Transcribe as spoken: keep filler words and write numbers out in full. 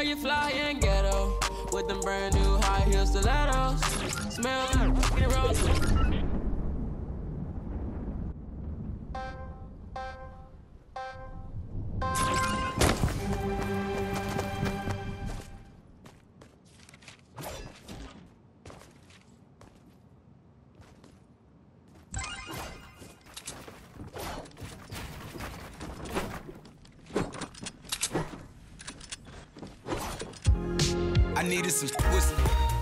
Girl, you fly and ghetto with them brand new high heel stilettos. Smell like rose. I needed some twisting.